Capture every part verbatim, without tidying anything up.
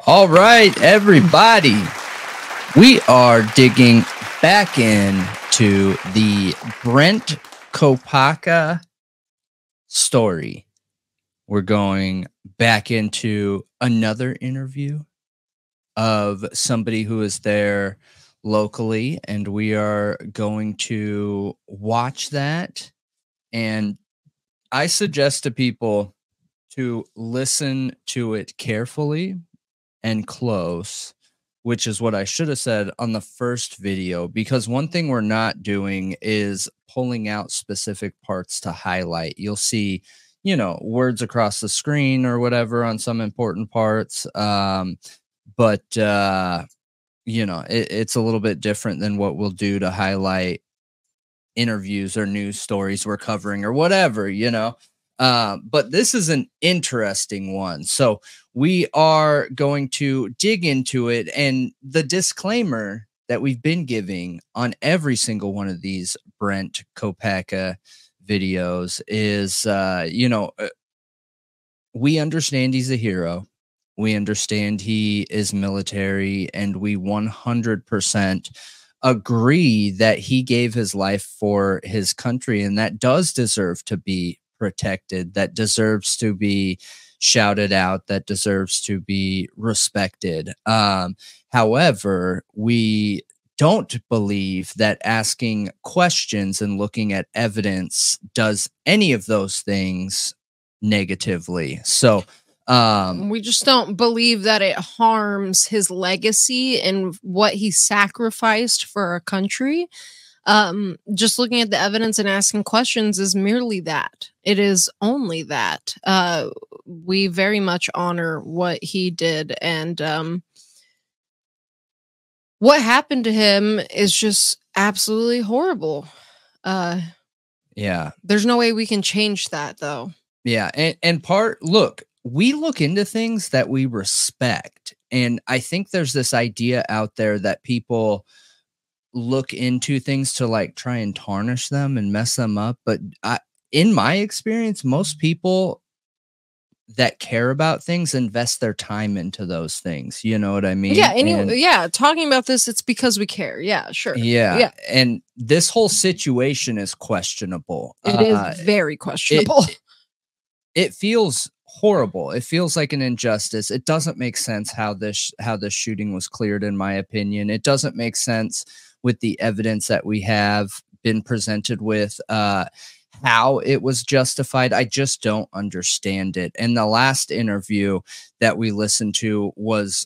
All right, everybody, we are digging back into the Brent Kopacka story. We're going back into another interview of somebody who is there locally, and we are going to watch that. And I suggest to people to listen to it carefully and close, which is what I should have said on the first video, because one thing we're not doing is pulling out specific parts to highlight. You'll see, you know, words across the screen or whatever on some important parts. Um, but, uh, you know, it, it's a little bit different than what we'll do to highlight interviews or news stories we're covering or whatever, you know. Uh, but this is an interesting one. So we are going to dig into it. And the disclaimer that we've been giving on every single one of these Brent Kopacka videos is, uh, you know, we understand he's a hero. We understand he is military, and we one hundred percent agree that he gave his life for his country, and that does deserve to be protected, that deserves to be shouted out, that deserves to be respected. Um, however, we don't believe that asking questions and looking at evidence does any of those things negatively. So um, we just don't believe that it harms his legacy and what he sacrificed for our country. Um, just looking at the evidence and asking questions is merely that. It is only that. Uh, we very much honor what he did, and um, what happened to him is just absolutely horrible. Uh, yeah. There's no way we can change that, though. Yeah, and, and part, look, we look into things that we respect, and I think there's this idea out there that people look into things to like try and tarnish them and mess them up. But I, in my experience, most people that care about things invest their time into those things. You know what I mean? Yeah. Any, and, yeah. Talking about this, it's because we care. Yeah, sure. Yeah. Yeah. And this whole situation is questionable. It uh, is very questionable. It, it feels horrible. It feels like an injustice. It doesn't make sense how this, how this shooting was cleared, in my opinion. It doesn't make sense with the evidence that we have been presented with, uh, how it was justified. I just don't understand it. And the last interview that we listened to was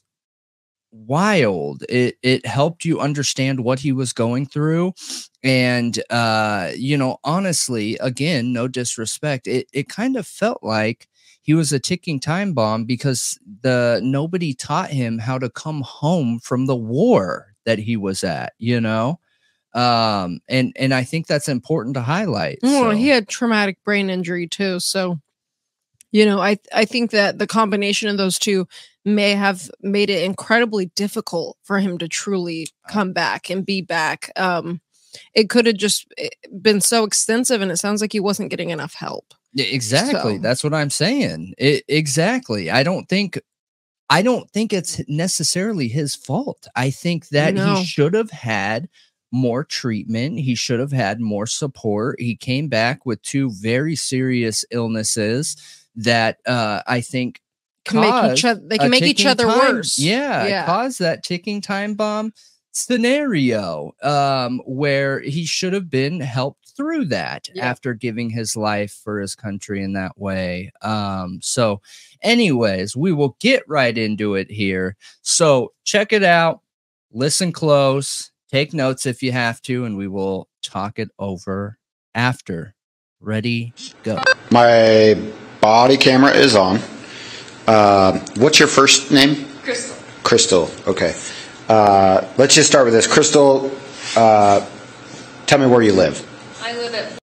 wild. It, it helped you understand what he was going through. And, uh, you know, honestly, again, no disrespect, it, it kind of felt like he was a ticking time bomb, because the nobody taught him how to come home from the war that he was at, you know? Um, and, and I think that's important to highlight. Well, so. He had traumatic brain injury too. So, you know, I, I think that the combination of those two may have made it incredibly difficult for him to truly come back and be back. Um, it could have just been so extensive, and it sounds like he wasn't getting enough help. Exactly. So. That's what I'm saying. It, exactly. I don't think I don't think it's necessarily his fault. I think that No. he should have had more treatment. He should have had more support. He came back with two very serious illnesses that uh, I think can make each other, they can make each other time, worse. Yeah, yeah. Cause that ticking time bomb scenario um, where he should have been helped through that yeah. after giving his life for his country in that way. Um, so anyways, we will get right into it here. So check it out, listen close, take notes if you have to, and we will talk it over after. Ready, go. My body camera is on. Uh, what's your first name? Crystal. Crystal, okay. Uh, let's just start with this. Crystal, uh, tell me where you live. I live at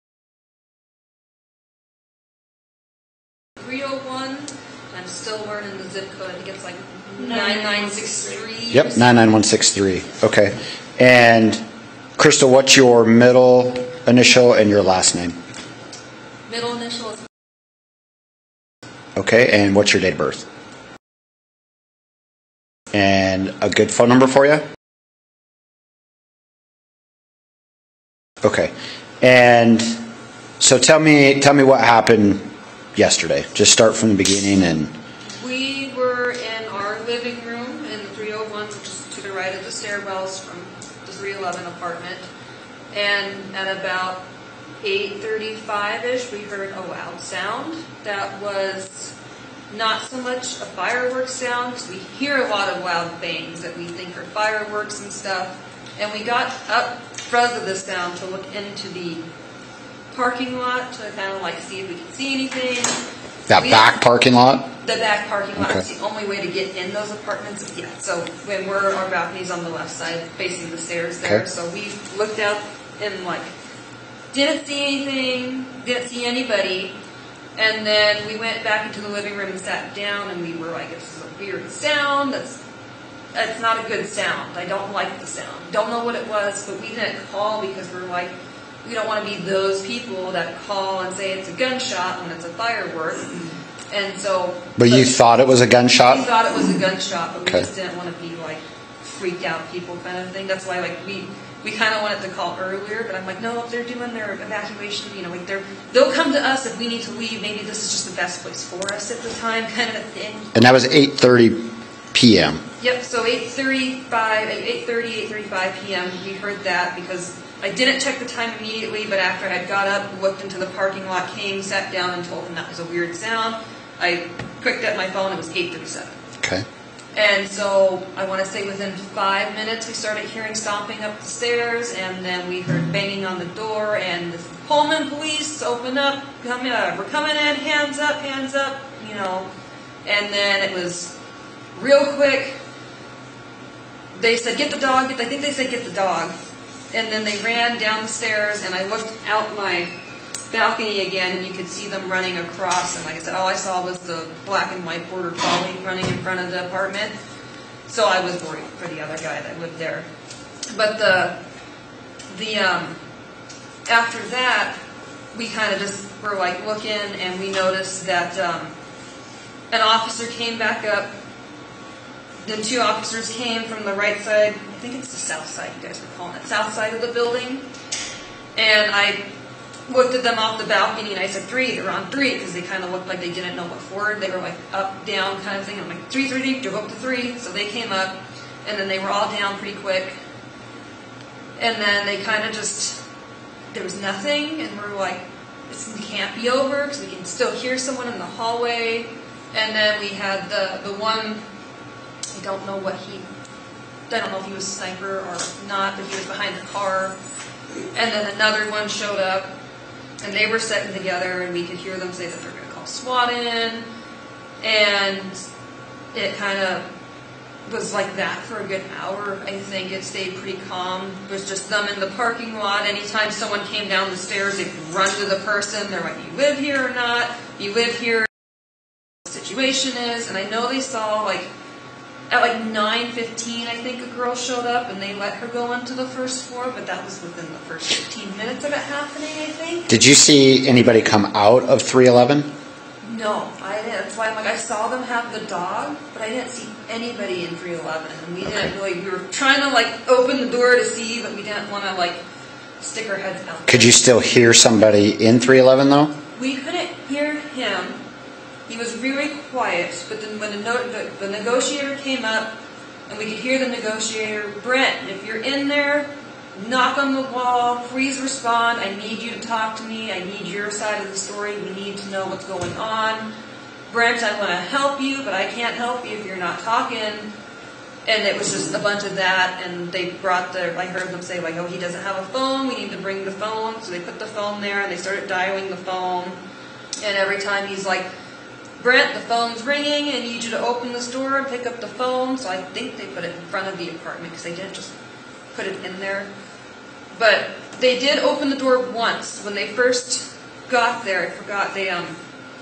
three oh one. I'm still learning the zip code. I think it's like nine nine six three. Yep, nine nine one six three. Okay. And Crystal, what's your middle initial and your last name? Middle initial is... Okay, and what's your date of birth? And a good phone number for you? Okay. And so tell me tell me what happened yesterday. Just start from the beginning. And we were in our living room in the three oh one, which is to the right of the stairwells from the three eleven apartment. And at about eight thirty-five-ish, we heard a loud sound that was not so much a fireworks sound, because we hear a lot of loud bangs that we think are fireworks and stuff. And we got up front of the sound to look into the parking lot to kind of like see if we could see anything. That we back had, parking lot? The back parking lot. Okay. It's the only way to get in those apartments. Yeah, so when we're, our balcony's on the left side facing the stairs there. Okay. So we looked out and like didn't see anything, didn't see anybody. And then we went back into the living room and sat down, and we were like, this is a weird sound. That's It's not a good sound. I don't like the sound. Don't know what it was, but we didn't call because we're like, we don't want to be those people that call and say it's a gunshot when it's a firework. And so... But you thought it was a gunshot? We thought it was a gunshot, but we Okay. just didn't want to be like freaked out people kind of thing. That's why like we... We kind of wanted to call earlier, but I'm like, no, if they're doing their evacuation, you know, like they're, they'll come to us if we need to leave. Maybe this is just the best place for us at the time, kind of a thing. And that was eight thirty p.m. Yep, so eight thirty-five, eight thirty, eight thirty-five p.m. we heard that because I didn't check the time immediately, but after I had got up, looked into the parking lot, came, sat down, and told them that was a weird sound. I clicked at my phone, it was eight thirty-seven. Okay. And so I want to say within five minutes we started hearing stomping up the stairs, and then we heard banging on the door, and the Pullman police open up, come in, we're coming in, hands up, hands up, you know. And then it was real quick. They said, get the dog, I think they said get the dog. And then they ran down the stairs, and I looked out my balcony again, and you could see them running across, and like I said, all I saw was the black and white border collie running in front of the apartment. So I was worried for the other guy that lived there. But the the um after that, we kind of just were like looking, and we noticed that um an officer came back up. Then two officers came from the right side, I think it's the south side, you guys were calling it, south side of the building. And I looked at them off the balcony, and I said, three, they're on three, because they kind of looked like they didn't know what forward. They were like up, down kind of thing. I'm like, three, three, three, drove up to three. So they came up, and then they were all down pretty quick. And then they kind of just, there was nothing, and we're like, this can't be over, because we can still hear someone in the hallway. And then we had the, the one, I don't know what he, I don't know if he was a sniper or not, but he was behind the car. And then another one showed up, and they were sitting together, and we could hear them say that they're going to call SWAT in. And it kind of was like that for a good hour. I think it stayed pretty calm. It was just them in the parking lot. Anytime someone came down the stairs, they'd run to the person. They're like, you live here or not? You live here? What the situation is? And I know they saw, like, at like nine fifteen, I think a girl showed up, and they let her go onto the first floor, but that was within the first fifteen minutes of it happening, I think. Did you see anybody come out of three eleven? No, I didn't. That's why I'm like, I saw them have the dog, but I didn't see anybody in three eleven, and we didn't really, we were trying to like open the door to see, but we didn't want to like stick our heads out. Could you still hear somebody in three eleven though? We couldn't hear him. He was very quiet, but then when the, no the, the negotiator came up, and we could hear the negotiator, Brent, if you're in there, knock on the wall, please respond, I need you to talk to me, I need your side of the story, we need to know what's going on. Brent, I want to help you, but I can't help you if you're not talking. And it was just a bunch of that, and they brought the, I heard them say like, oh, he doesn't have a phone, we need to bring the phone, so they put the phone there, and they started dialing the phone, and every time he's like, Brent, the phone's ringing, I need you to open this door and pick up the phone. So I think they put it in front of the apartment because they didn't just put it in there. But they did open the door once. When they first got there, I forgot, they um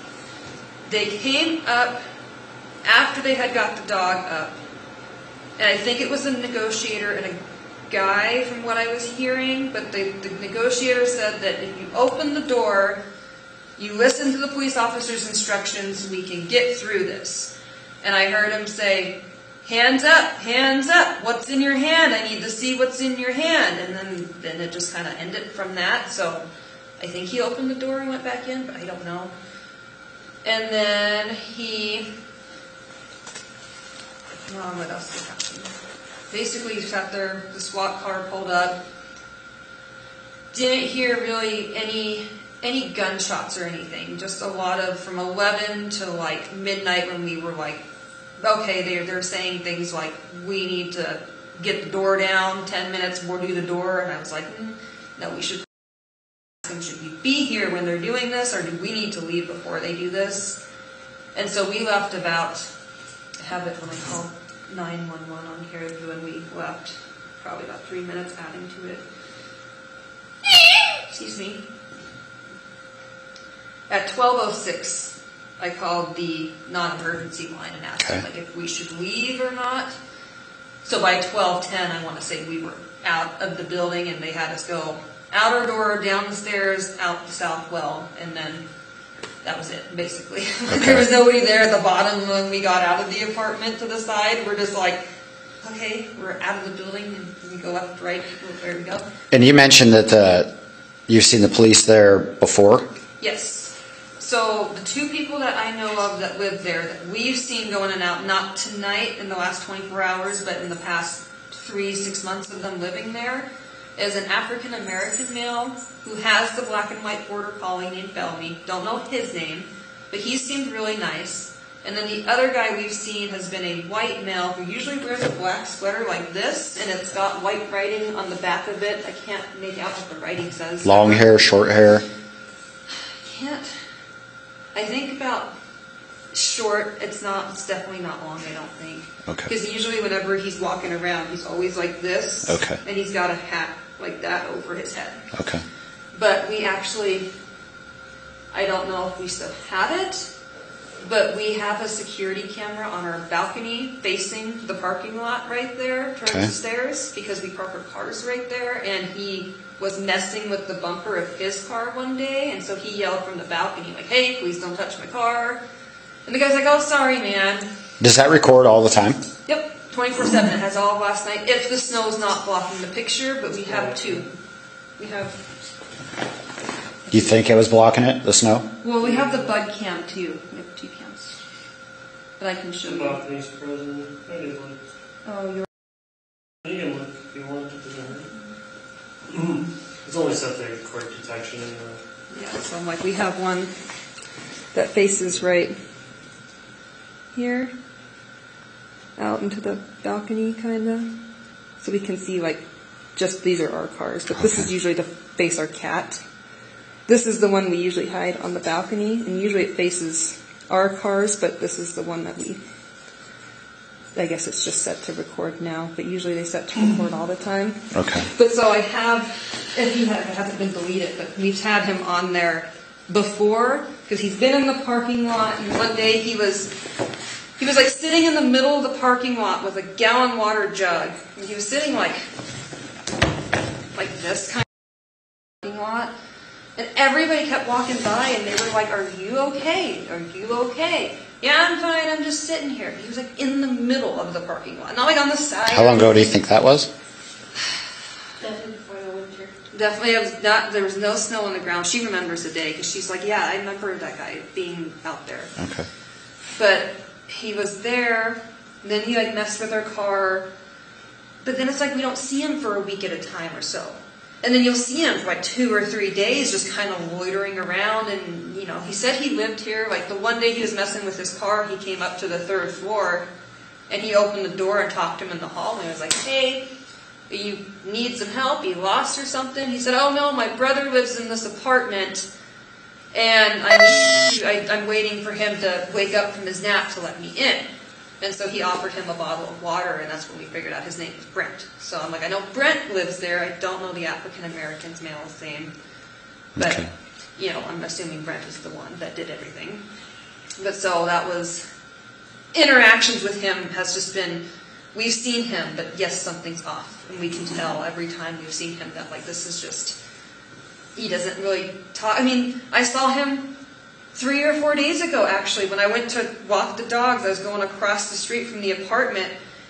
they came up after they had got the dog up. And I think it was a negotiator and a guy from what I was hearing. But the, the negotiator said that if you open the door, you listen to the police officer's instructions, we can get through this. And I heard him say, hands up, hands up, what's in your hand? I need to see what's in your hand. And then, then it just kind of ended from that. So I think he opened the door and went back in, but I don't know. And then he, oh, what else happened? Basically, he sat there, the SWAT car pulled up. Didn't hear really any any gunshots or anything. Just a lot of, from eleven to like midnight when we were like, okay, they're, they're saying things like, we need to get the door down, ten minutes, we'll do the door. And I was like, mm, no, we should, should we be here when they're doing this, or do we need to leave before they do this? And so we left about, I have it when I called nine one one on Caribou, and we left probably about three minutes adding to it. Excuse me. At twelve oh six, I called the non-emergency line and asked them, like, if we should leave or not. So by twelve ten, I want to say we were out of the building, and they had us go outer door, down the stairs, out the south well, and then that was it, basically. Okay. There was nobody there at the bottom when we got out of the apartment to the side. We're just like, okay, we're out of the building, and we go left, right, there we go. And you mentioned that uh, you've seen the police there before? Yes. So the two people that I know of that live there that we've seen going in and out, not tonight in the last twenty-four hours, but in the past three, six months of them living there, is an African-American male who has the black and white border collie named Bellamy. Don't know his name, but he seemed really nice. And then the other guy we've seen has been a white male who usually wears a black sweater like this, and it's got white writing on the back of it. I can't make out what the writing says. Long hair, short hair? I can't. I think about short. It's not. It's definitely not long, I don't think. Okay. Because usually whenever he's walking around, he's always like this. Okay. And he's got a hat like that over his head. Okay. But we actually, I don't know if we still have it, but we have a security camera on our balcony facing the parking lot right there towards Okay. the stairs, because we park our cars right there, and he was messing with the bumper of his car one day, and so he yelled from the balcony, like, hey, please don't touch my car. And the guy's like, oh, sorry, man. Does that record all the time? Yep, twenty-four seven. It has all of last night, if the snow's not blocking the picture, but we have two. We have... Do you think it was blocking it, the snow? Well, we have the bug cam, too. We have two cams. But I can show you. Balcony's present. I did look. Oh, you're... You can look if you want. It doesn't hurt. It's only set there for quick detection anyway. Yeah, so I'm like, we have one that faces right here, out into the balcony, kind of. So we can see, like, just these are our cars, but this is usually to face our cat. This is the one we usually hide on the balcony, and usually it faces our cars, but this is the one that we, I guess it's just set to record now, but usually they set to record all the time. Okay. But so I have, if he has, it hasn't been deleted, but we've had him on there before, because he's been in the parking lot, and one day he was, he was like sitting in the middle of the parking lot with a gallon water jug, and he was sitting like, like this kind of parking lot, and everybody kept walking by, and they were like, are you okay? Are you okay? Yeah, I'm fine, I'm just sitting here. He was like in the middle of the parking lot, not like on the side. How long ago do you think that was? Definitely before the winter. Definitely, it was not, there was no snow on the ground. She remembers the day, because she's like, yeah, I remember that guy being out there. Okay. But he was there, and then he like messed with our car, but then it's like we don't see him for a week at a time or so. And then you'll see him for like two or three days just kind of loitering around, and, you know, he said he lived here. Like the one day he was messing with his car, he came up to the third floor, and he opened the door and talked to him in the hall, and he was like, hey, you need some help? You lost or something? He said, oh no, my brother lives in this apartment, and I need, I, I'm waiting for him to wake up from his nap to let me in. And so he offered him a bottle of water, and that's when we figured out his name was Brent. So I'm like, I know Brent lives there. I don't know the African-American's male's name. But, Okay. you know, I'm assuming Brent is the one that did everything. But so that was, interactions with him has just been, we've seen him, but yes, something's off. And we can tell every time we've seen him that, like, this is just, he doesn't really talk. I mean, I saw him three or four days ago, actually, when I went to walk the dogs. I was going across the street from the apartment,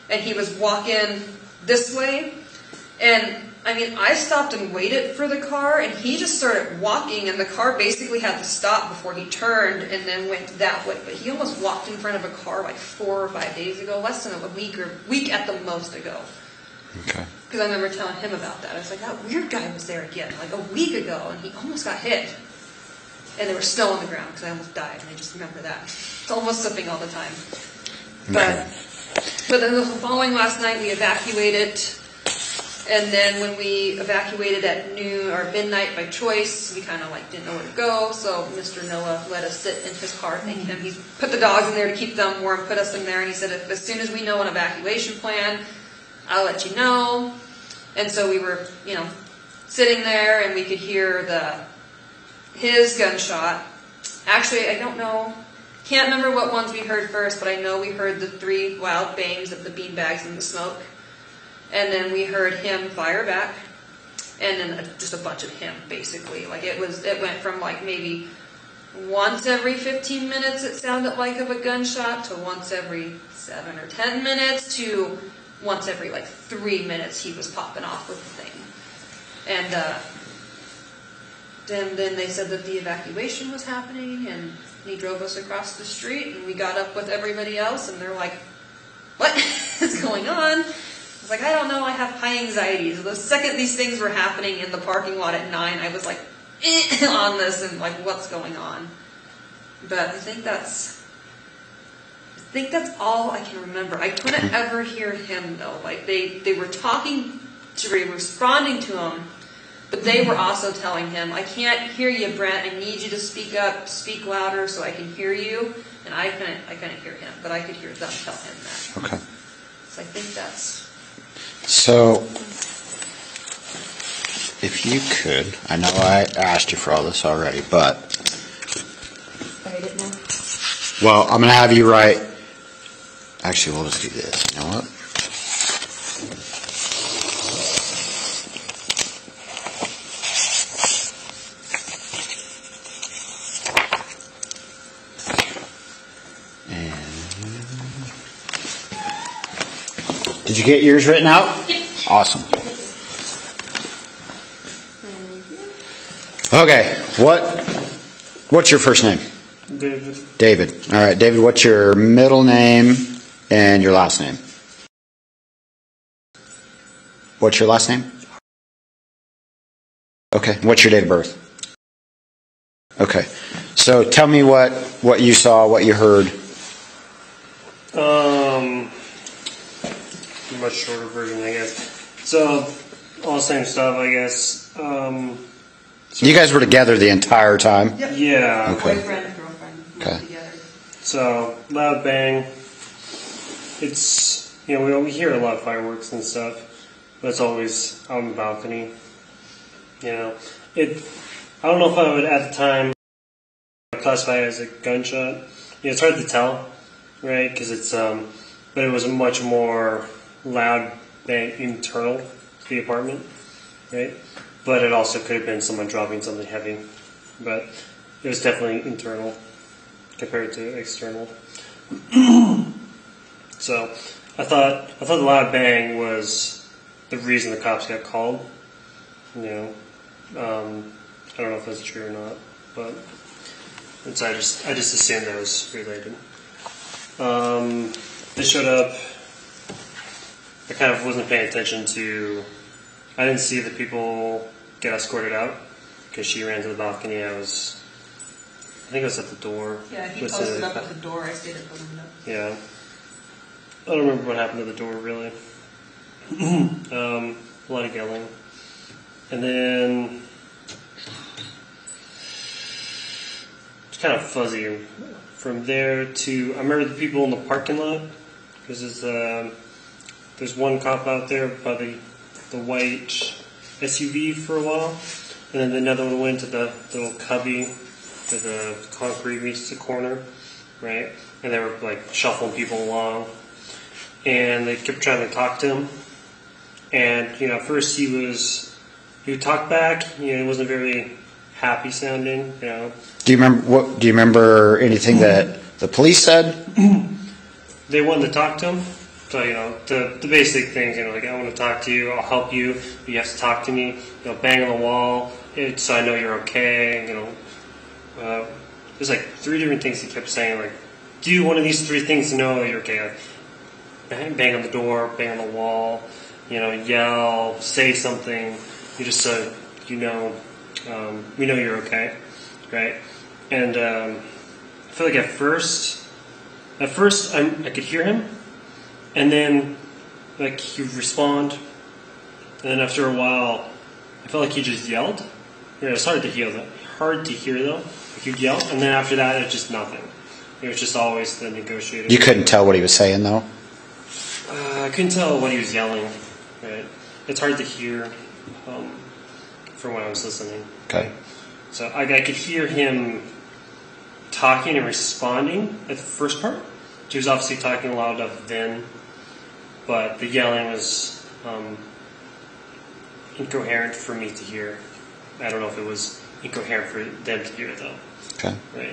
and he was walking this way, and I mean, I stopped and waited for the car, and he just started walking, and the car basically had to stop before he turned and then went that way. But he almost walked in front of a car like four or five days ago, less than a week or week at the most ago. Okay. Because I remember telling him about that. I was like, that weird guy was there again, like a week ago, and he almost got hit. And there was snow on the ground because I almost died, and I just remember that. It's almost slipping all the time. But, but then the following last night, we evacuated. And then when we evacuated at noon or midnight by choice, we kind of like didn't know where to go. So Mister Noah let us sit in his car. Thank him. He put the dogs in there to keep them warm, put us in there, and he said, if, as soon as we know an evacuation plan, I'll let you know. And so we were, you know, sitting there, and we could hear the his gunshot. Actually, I don't know. Can't remember what ones we heard first, but I know we heard the three loud bangs of the beanbags and the smoke. And then we heard him fire back, and then a, just a bunch of him, basically. Like it was, it went from like maybe once every fifteen minutes it sounded like of a gunshot to once every seven or ten minutes to once every like three minutes he was popping off with the thing. And uh, then, then they said that the evacuation was happening, and he drove us across the street, and we got up with everybody else, and they're like, what is going on? I was like, I don't know, I have high anxiety. So the second these things were happening in the parking lot at nine, I was like, eh, on this, and like, what's going on? But I think that's, I think that's all I can remember. I couldn't ever hear him though. Like they, they were talking to, they were responding to him, but they were also telling him, I can't hear you, Brent. I need you to speak up, speak louder so I can hear you. And I couldn't, I couldn't hear him, but I could hear them tell him that. Okay. So I think that's. So, if you could, I know I asked you for all this already, but, Write it now. well, I'm going to have you write, actually, we'll just do this, you know what? Did you get yours written out? Yep. Awesome. Okay, what? What's your first name? David. David. All right, David. What's your middle name and your last name? What's your last name? Okay. What's your date of birth? Okay. So tell me what what you saw, what you heard. Um. Much shorter version, I guess. So, all the same stuff, I guess. Um, so You guys were together the entire time? Yep. Yeah. Okay. Boyfriend and girlfriend Okay. together. So, loud bang. It's, you know, we, we hear a lot of fireworks and stuff, but it's always out on the balcony. You know, it, I don't know if I would at the time classify it as a gunshot. You know, it's hard to tell, right? Because it's, um, but it was a much more loud bang internal to the apartment, right? But it also could have been someone dropping something heavy. But it was definitely internal compared to external. So I thought I thought the loud bang was the reason the cops got called. You know, um, I don't know if that's true or not, but it's, I just I just assumed that was related. Um, they showed up. I kind of wasn't paying attention to. I didn't see the people get escorted out because she ran to the balcony. I was, I think I was at the door. Yeah, he with posted the, up at the door. I stayed at the window. Yeah, I don't remember what happened to the door really. um, a lot of yelling, and then it's kind of fuzzy from there to. I remember the people in the parking lot because it's. Uh, There's one cop out there by the, the white S U V for a while, and then another one went to the, the little cubby to the concrete meets the corner, right? And they were like shuffling people along, and they kept trying to talk to him. And you know, at first he was he would talk back. You know, he wasn't very happy sounding. You know. Do you remember what? Do you remember anything that the police said? They wanted to talk to him. So, you know, the, the basic things, you know, like, I want to talk to you, I'll help you, but you have to talk to me, you know, bang on the wall, it, so I know you're okay, you know. Uh, there's like three different things he kept saying, like, do one of these three things to know that you're okay. Like, bang, bang on the door, bang on the wall, you know, yell, say something, you just so you know, um, we know you're okay, right? And um, I feel like at first, at first I'm, I could hear him, and then, like, he would respond. And then after a while, I felt like he just yelled. You know, it's hard to hear though. Hard to hear though. Like, he'd yell, and then after that, it's just nothing. It was just always the negotiating. You couldn't tell what he was saying though. Uh, I couldn't tell what he was yelling. Right. It's hard to hear um, from when I was listening. Okay. So I, I could hear him talking and responding at the first part. He was obviously talking loud enough then. But the yelling was um, incoherent for me to hear. I don't know if it was incoherent for them to hear, though. Okay. Right.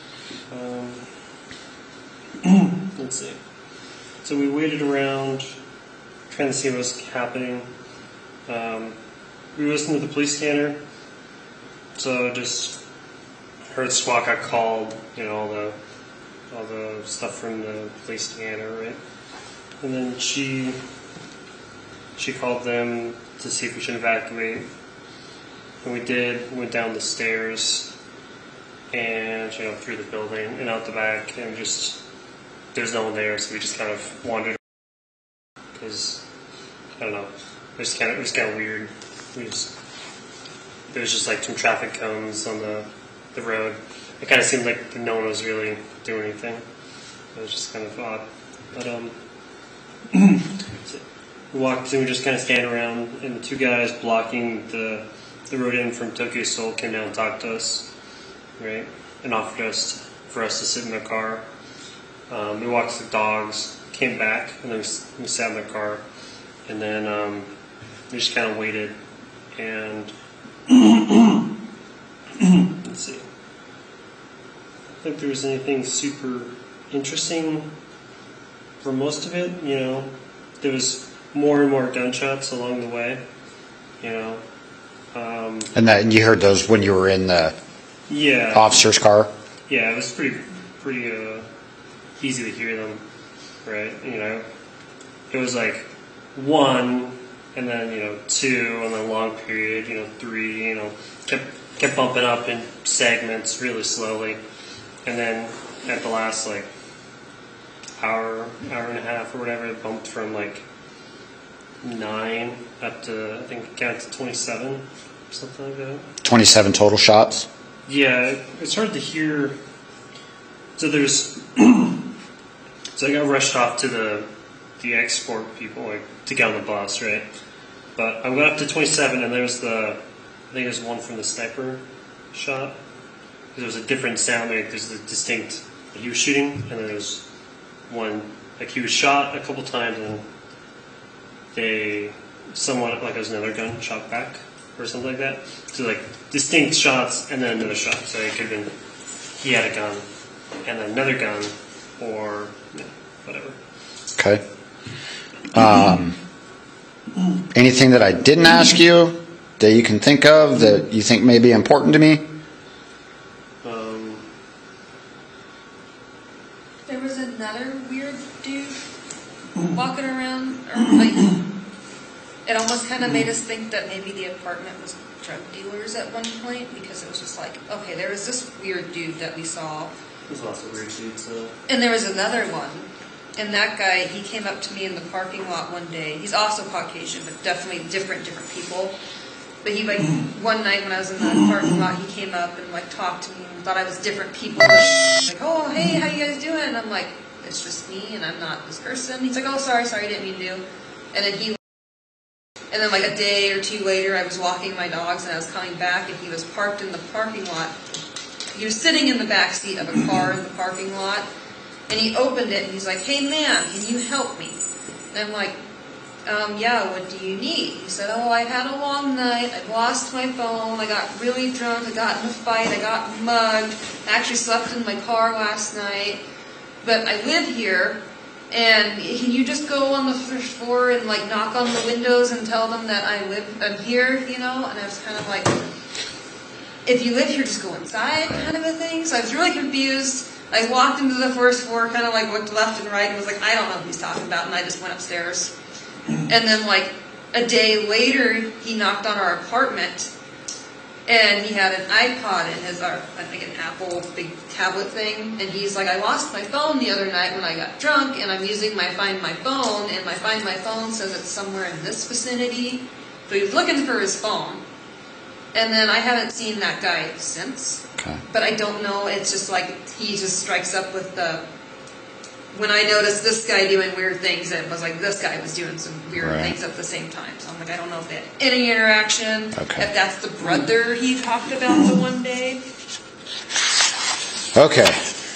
Um, let's see. So we waited around, trying to see what was happening. Um, we listened to the police scanner. So just heard SWAT got called. You know, all the all the stuff from the police scanner, right? And then she she called them to see if we should evacuate. And we did. We went down the stairs and, you know, through the building and out the back, and just there's no one there, so we just kind of wandered because I don't know. It was kind of it was kind of weird. We just, there was just like some traffic cones on the the road. It kind of seemed like no one was really doing anything. It was just kind of odd, but um. So we walked and we just kind of stand around, and the two guys blocking the the road in from Tokyo Seoul came down and talked to us, right, and offered us for us to sit in their car. Um, we walked the dogs, came back, and then we, we sat in their car, and then um, we just kind of waited, and let's see. I don't think there was anything super interesting. For most of it, you know, there was more and more gunshots along the way, you know. Um, and that you heard those when you were in the yeah, officer's car? Yeah, it was pretty pretty uh, easy to hear them, right? You know, it was like one, and then, you know, two, and then long period, you know, three, you know, kept kept bumping up in segments really slowly, and then at the last, like, hour, hour and a half or whatever, it bumped from like nine up to, I think, count to twenty-seven or something like that. twenty-seven total shots? Yeah, it's hard to hear. So there's, so I got rushed off to the the export people, like, to get on the bus, right? But I went up to twenty-seven, and there was the, I think there's one from the sniper shot. There was a different sound, like there's a distinct, he was shooting, and then there was one, like, he was shot a couple times, and they, someone, like, it was another gun shot back or something like that. So, like, distinct shots and then another shot. So it could have been he had a gun and then another gun, or, yeah, whatever. Okay. Um, anything that I didn't ask you that you can think of that you think may be important to me? Um, There was another weird dude walking around, or like, it almost kind of made us think that maybe the apartment was drug dealers at one point, because it was just like, okay, there was this weird dude that we saw. There's lots of weird dudes, so. And there was another one, and that guy, he came up to me in the parking lot one day. He's also Caucasian, but definitely different, different people. But he, like, one night when I was in the parking lot, he came up and, like, talked to me and thought I was different people. Like, oh, hey, how you guys doing? And I'm like, it's just me, and I'm not this person. He's like, oh, sorry, sorry, didn't mean to. And then he, and then, like, a day or two later, I was walking my dogs, and I was coming back, and he was parked in the parking lot. He was sitting in the back seat of a car in the parking lot, and he opened it, and he's like, hey, ma'am, can you help me? And I'm like, um, yeah, what do you need? He said, oh, I've had a long night, I've lost my phone, I got really drunk, I got in a fight, I got mugged, I actually slept in my car last night, but I live here, And can you just go on the first floor and like knock on the windows and tell them that I live, I'm here, you know? And I was kind of like, if you live here, just go inside, kind of a thing. So I was really confused. I walked into the first floor, kind of like looked left and right, and was like, I don't know what he's talking about, and I just went upstairs. And then like a day later, he knocked on our apartment. And he had an iPod in his, or I think an Apple big tablet thing, and he's like, I lost my phone the other night when I got drunk, and I'm using my Find My Phone, and my Find My Phone says it's somewhere in this vicinity. So he was looking for his phone. And then I haven't seen that guy since. Okay. But I don't know, it's just like, he just strikes up with the, when I noticed this guy doing weird things, it was like this guy was doing some weird right. things at the same time. So I'm like, I don't know if they had any interaction. Okay. If that's the brother he talked about the one day. Okay.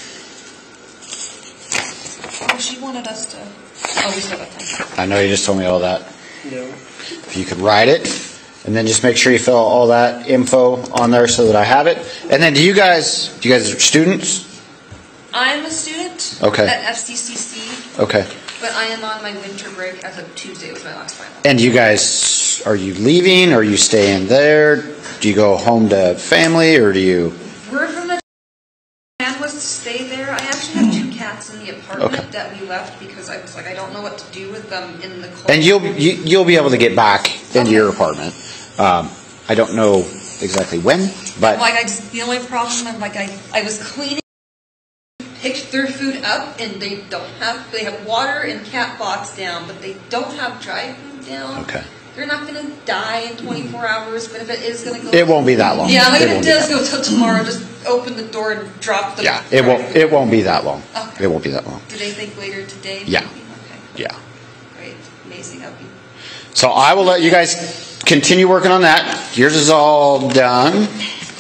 Oh, she wanted us to. Oh, we still got time. I know you just told me all that. No. If you could write it, and then just make sure you fill all that info on there so that I have it. And then, do you guys? Do you guys are students? I'm a student okay. at F C C C. Okay. But I am on my winter break as of Tuesday was my last final. And you guys, are you leaving? Or are you staying there? Do you go home to family, or do you? We're from the plan was to stay there. I actually have two cats in the apartment okay. that we left because I was like, I don't know what to do with them in the cold. And you'll you, you'll be able to get back into okay. your apartment. Um, I don't know exactly when, but like I just the only problem is like I I was cleaning. Picked their food up, and they don't have, they have water and cat box down, but they don't have dry food down. Okay. They're not going to die in twenty-four hours, but if it is going to go... It won't be that long. Yeah, like if it does go till tomorrow, just open the door and drop the... Yeah, it won't, it won't be that long. Okay. It won't be that long. Do they think later today? Yeah. Maybe? Okay. Yeah. Great. Amazing of you. So I will let you guys continue working on that. Yours is all done.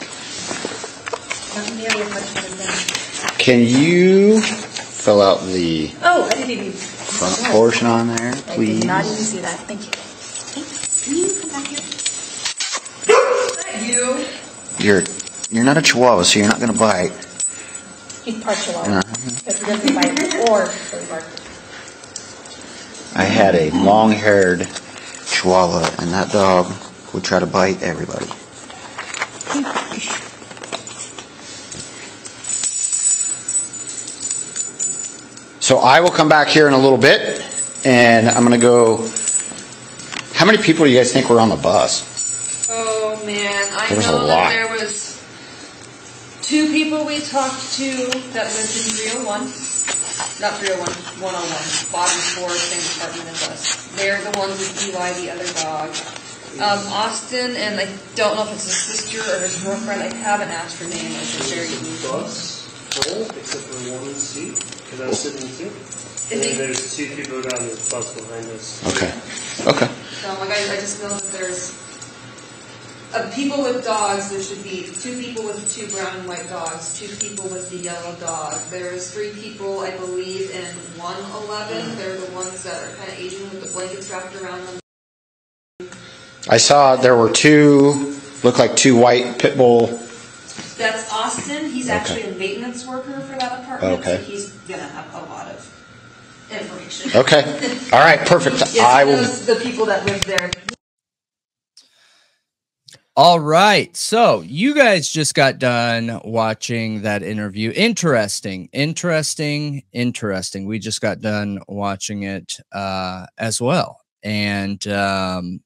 Can you fill out the oh, I didn't even front portion on there, please? I did not even see that. Thank you. Thanks. Can you come back here? You? You're you're not a Chihuahua, so you're not going to bite. He's part Chihuahua. If he doesn't bite or he barks. I had a long-haired Chihuahua, and that dog would try to bite everybody. So I will come back here in a little bit, and I'm going to go... How many people do you guys think were on the bus? Oh, man. I there was know a lot. that there was two people we talked to that lived in three oh one. Not three oh one, one oh one. Bottom floor, same apartment as us. They're the ones with Eli, the other dog. Um, Austin, and I don't know if it's his sister or his girlfriend. I haven't asked her name. It's a very new bus full, except for one seat, because I was sitting in two. And then there's two people down the bus behind us. Okay. Okay. So, like, I, I just know that there's uh, people with dogs. There should be two people with two brown and white dogs, two people with the yellow dog. There's three people, I believe, in one eleven. They're the ones that are kind of Asian with the blankets wrapped around them. I saw there were two, look like two white pit bull. That's Austin. He's okay. actually a maintenance worker for that apartment, okay. so he's going to have a lot of information. Okay. All right, perfect. Yes, I will. The people that live there. All right. So you guys just got done watching that interview. Interesting, interesting, interesting. We just got done watching it uh, as well. And um,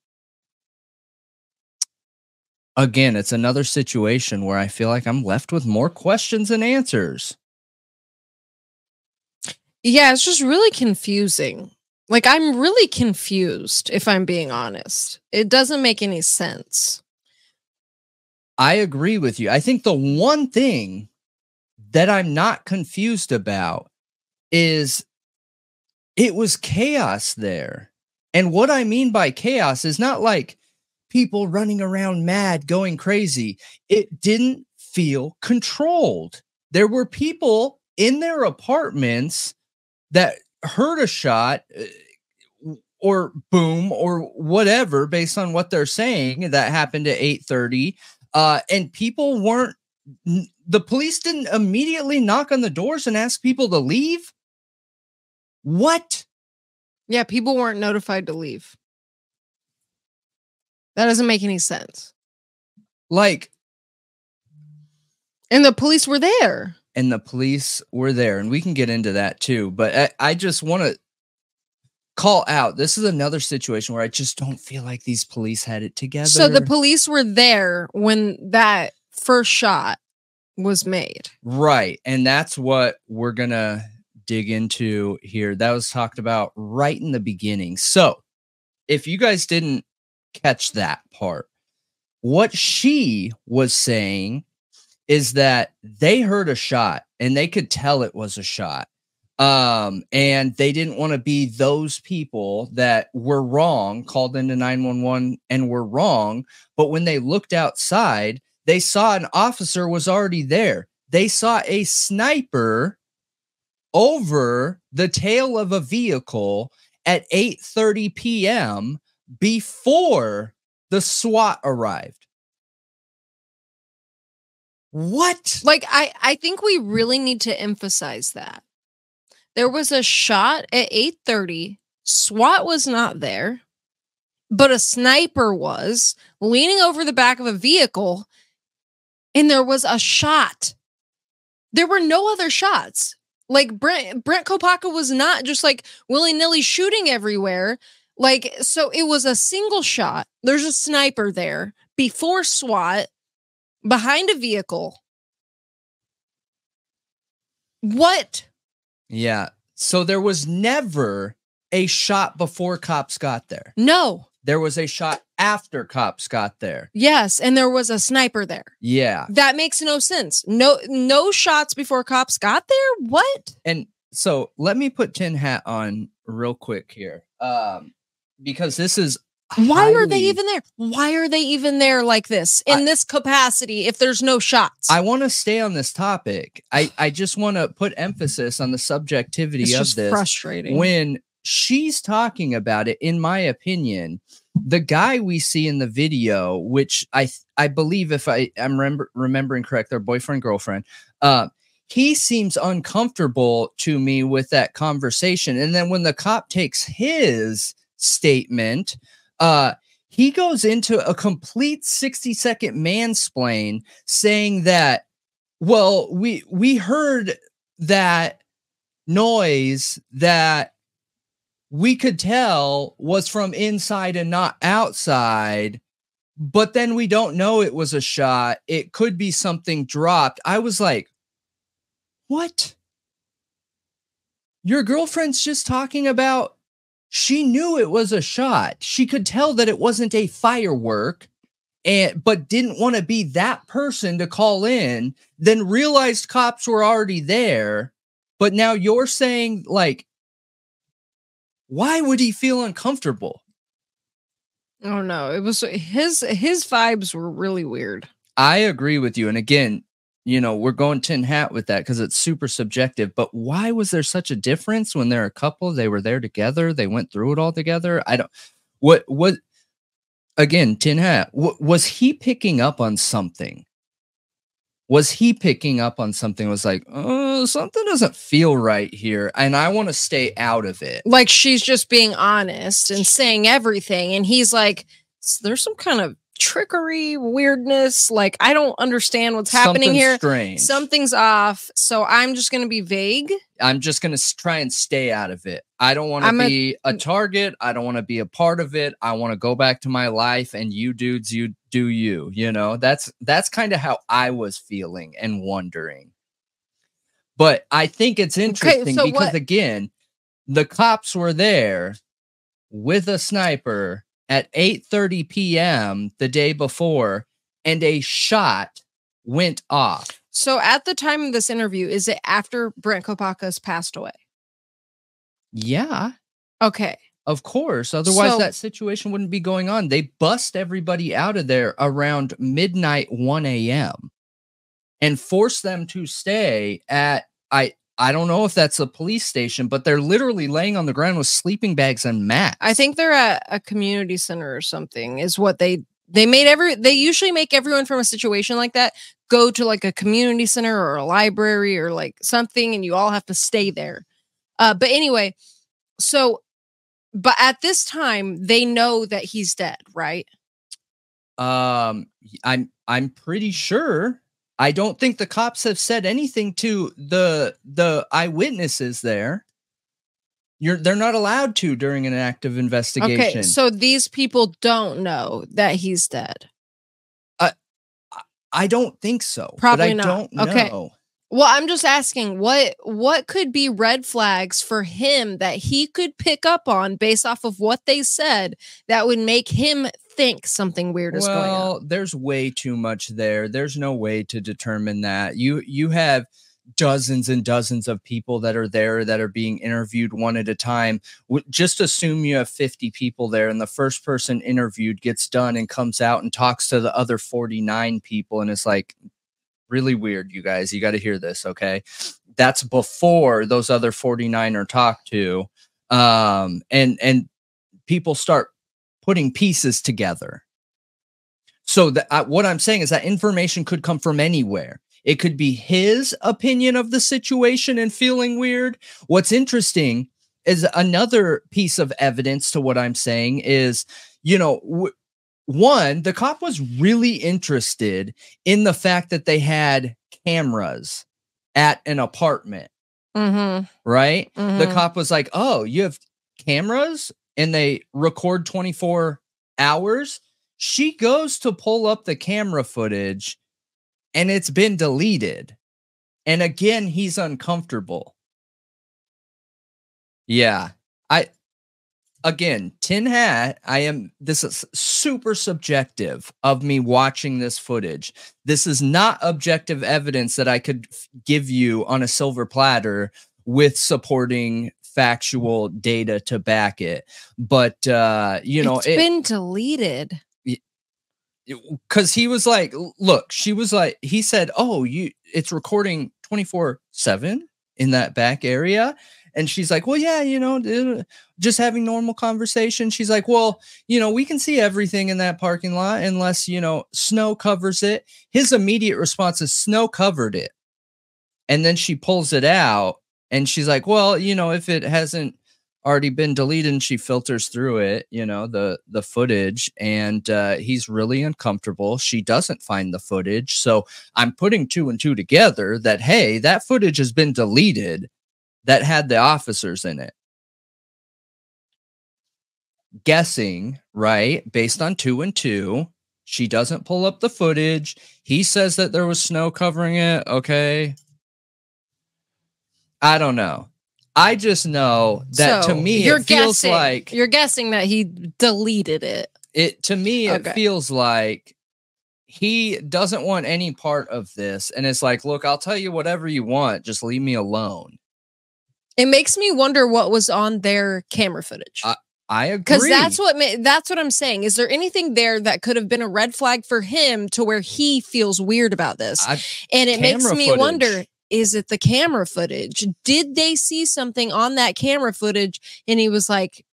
again, it's another situation where I feel like I'm left with more questions than answers. Yeah, it's just really confusing. Like, I'm really confused, if I'm being honest. It doesn't make any sense. I agree with you. I think the one thing that I'm not confused about is it was chaos there. And what I mean by chaos is not like people running around mad, going crazy. It didn't feel controlled. There were people in their apartments that heard a shot or boom or whatever based on what they're saying that happened at eight thirty. Uh, and people weren't, the police didn't immediately knock on the doors and ask people to leave. What? Yeah, people weren't notified to leave. That doesn't make any sense. Like, and the police were there. And the police were there, and we can get into that too. But I, I just want to call out. This is another situation where I just don't feel like these police had it together. So the police were there when that first shot was made. Right. And that's what we're going to dig into here. That was talked about right in the beginning. So if you guys didn't catch that part, what she was saying is that they heard a shot and they could tell it was a shot. Um, and they didn't want to be those people that were wrong, called into nine one one and were wrong. But when they looked outside, they saw an officer was already there. They saw a sniper over the tail of a vehicle at eight thirty p.m. before the SWAT arrived. What? Like, I, I think we really need to emphasize that. There was a shot at eight thirty. SWAT was not there, but a sniper was leaning over the back of a vehicle, and there was a shot. There were no other shots. Like, Brent, Brent Kopacka was not just like willy-nilly shooting everywhere. Like, so it was a single shot. There's a sniper there before SWAT behind a vehicle. What? Yeah. So there was never a shot before cops got there. No. There was a shot after cops got there. Yes, and there was a sniper there. Yeah. That makes no sense. No no shots before cops got there? What? And so let me put tin hat on real quick here. Um, because this is Why highly, are they even there? Why are they even there like this in I, this capacity if there's no shots? I want to stay on this topic. I, I just want to put emphasis on the subjectivity it's of just this. Frustrating. When she's talking about it, in my opinion, the guy we see in the video, which I I believe, if I am remember, remembering correct, their boyfriend, girlfriend, uh, he seems uncomfortable to me with that conversation. And then when the cop takes his statement, uh, he goes into a complete sixty second mansplain saying that, well, we we heard that noise that we could tell was from inside and not outside, but then we don't know it was a shot. It could be something dropped. I was like, what? Your girlfriend's just talking about, she knew it was a shot. She could tell that it wasn't a firework, and but didn't want to be that person to call in, then realized cops were already there. But now you're saying, like, why would he feel uncomfortable? Oh no, it was his his vibes were really weird. I agree with you. And again, you know, we're going tin hat with that because it's super subjective. But why was there such a difference when they're a couple? They were there together. They went through it all together. I don't. What? What? Again, tin hat. What, was he picking up on something? Was he picking up on something? Was like, oh, something doesn't feel right here, and I want to stay out of it. Like, she's just being honest and saying everything, and he's like, there's some kind of trickery, weirdness. Like, I don't understand what's happening Something's here. strange. Something's off. So I'm just going to be vague. I'm just going to try and stay out of it. I don't want to be a, a target. I don't want to be a part of it. I want to go back to my life, and you dudes, you do you, you know, that's, that's kind of how I was feeling and wondering. But I think it's interesting okay, so because what? again, the cops were there with a sniper at eight thirty p.m. the day before, and a shot went off. So at the time of this interview, is it after Brent Kopacka's passed away? Yeah. Okay. Of course. Otherwise, So- that situation wouldn't be going on. They bust everybody out of there around midnight, one a.m. and force them to stay at, I, I don't know if that's a police station, but they're literally laying on the ground with sleeping bags and mats. I think they're at a community center or something is what they, they made every, they usually make everyone from a situation like that go to like a community center or a library or like something, and you all have to stay there. Uh, but anyway, So, but at this time, they know that he's dead, right? Um, I'm I'm pretty sure. I don't think the cops have said anything to the the eyewitnesses there. You're they're not allowed to during an active investigation. Okay, so these people don't know that he's dead. Uh, I don't think so. Probably but I not. Don't okay. know. Well, I'm just asking what what could be red flags for him that he could pick up on based off of what they said that would make him think something weird is going on. Well, there's way too much there. There's no way to determine that. You you have dozens and dozens of people that are there that are being interviewed one at a time. Just assume you have fifty people there and the first person interviewed gets done and comes out and talks to the other forty-nine people. And it's like, really weird, you guys. You got to hear this, okay? That's before those other forty-nine are talked to. Um, and, and people start putting pieces together. So that uh, what I'm saying is that information could come from anywhere. It could be his opinion of the situation and feeling weird. What's interesting is another piece of evidence to what I'm saying is, you know, w one, the cop was really interested in the fact that they had cameras at an apartment, Mm-hmm. right? Mm-hmm. The cop was like, oh, you have cameras and they record twenty-four hours. She goes to pull up the camera footage and it's been deleted. And again, he's uncomfortable. Yeah. I, again, tin hat, I am, this is super subjective of me watching this footage. This is not objective evidence that I could give you on a silver platter with supporting factual data to back it. But, uh, you know, it's it, been deleted. Because he was like, look, she was like, he said, oh, you, it's recording twenty-four seven in that back area. And she's like, well, yeah, you know, just having normal conversation. She's like, well, you know, we can see everything in that parking lot unless, you know, snow covers it. His immediate response is snow covered it. And then she pulls it out and she's like, well, you know, if it hasn't already been deleted, and she filters through it, you know, the the footage, and uh he's really uncomfortable. She doesn't find the footage, so I'm putting two and two together that, hey, that footage has been deleted that had the officers in it. Guessing, right, based on two and two. She doesn't pull up the footage. He says that there was snow covering it. Okay, I don't know. I just know that, so to me, you're it feels guessing, like you're guessing that he deleted it. It to me, it Okay. feels like he doesn't want any part of this, and it's like, look, I'll tell you whatever you want, just leave me alone. It makes me wonder what was on their camera footage. I, I agree, because that's what ma that's what I'm saying. Is there anything there that could have been a red flag for him to where he feels weird about this? I, and it makes camera me footage. wonder. Is it the camera footage? Did they see something on that camera footage? And he was like,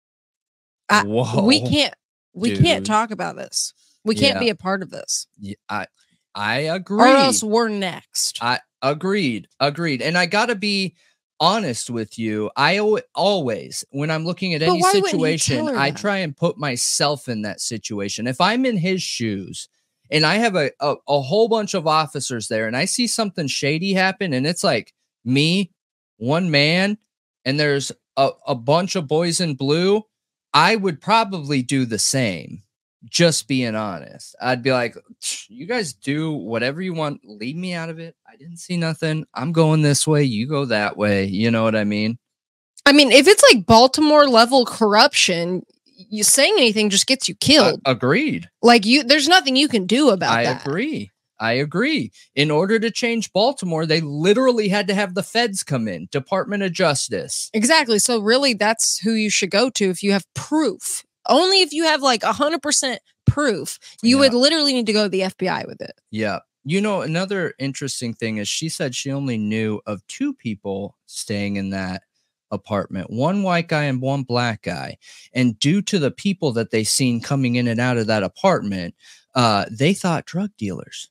I, Whoa, we can't, we dude. can't talk about this. We can't Yeah. be a part of this. Yeah, I, I agree. Or else we're next. I agreed, agreed. And I gotta be honest with you. I al- always, when I'm looking at But any why wouldn't you situation, tell her I that? try and put myself in that situation. If I'm in his shoes, and I have a, a, a whole bunch of officers there, and I see something shady happen, and it's like me, one man, and there's a, a bunch of boys in blue, I would probably do the same. Just being honest. I'd be like, you guys do whatever you want. Leave me out of it. I didn't see nothing. I'm going this way. You go that way. You know what I mean? I mean, if it's like Baltimore level corruption, you saying anything just gets you killed. Uh, agreed. Like you, there's nothing you can do about I that. agree. I agree. In order to change Baltimore, they literally had to have the feds come in, Department of Justice. Exactly. So really, that's who you should go to if you have proof. Only if you have like one hundred percent proof, you Yeah. would literally need to go to the F B I with it. Yeah. You know, another interesting thing is she said she only knew of two people staying in that apartment, one white guy and one black guy. And due to the people that they seen coming in and out of that apartment, uh, they thought drug dealers.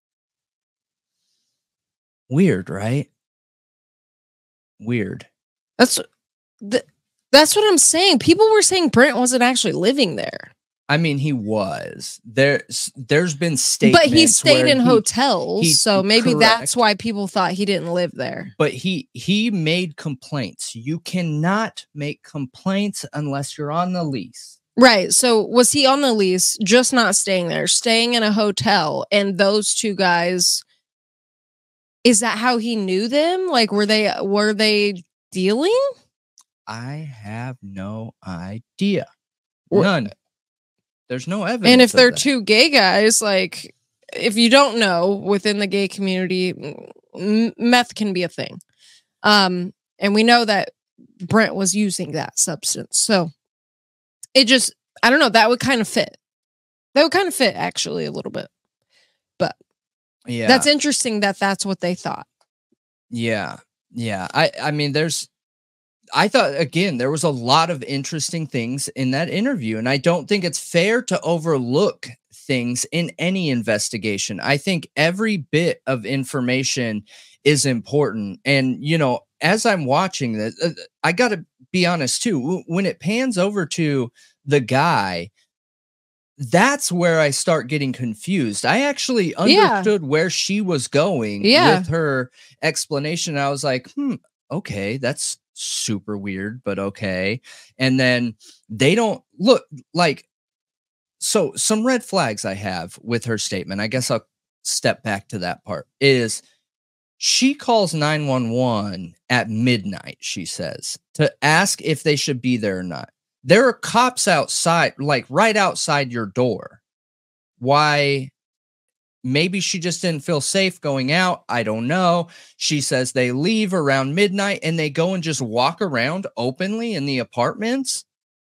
Weird, right? Weird. That's th- that's what I'm saying. People were saying Brent wasn't actually living there. I mean, he was. There's there's been statements, but he stayed in he, hotels, he, so maybe correct. that's why people thought he didn't live there. But he he made complaints. You cannot make complaints unless you're on the lease. Right. So was he on the lease, just not staying there, staying in a hotel, and those two guys? Is that how he knew them? Like, were they were they dealing? I have no idea. Or, None. There's no evidence. And if they're that. two gay guys, like, if you don't know, within the gay community, m- meth can be a thing. Um, and we know that Brent was using that substance. So it just, I don't know, that would kind of fit. That would kind of fit, actually, a little bit. But yeah, that's interesting that that's what they thought. Yeah. Yeah. I, I mean, there's, I thought, again, there was a lot of interesting things in that interview, and I don't think it's fair to overlook things in any investigation. I think every bit of information is important. And, you know, as I'm watching this, uh, I got to be honest, too, when it pans over to the guy, that's where I start getting confused. I actually understood yeah. where she was going yeah. with her explanation. I was like, hmm, okay, that's super weird, but okay. And then they don't look like, so some red flags I have with her statement, I guess I'll step back to that part, is she calls nine one one at midnight, she says, to ask if they should be there or not. There are cops outside, like right outside your door. Why? Maybe she just didn't feel safe going out. I don't know. She says they leave around midnight and they go and just walk around openly in the apartments.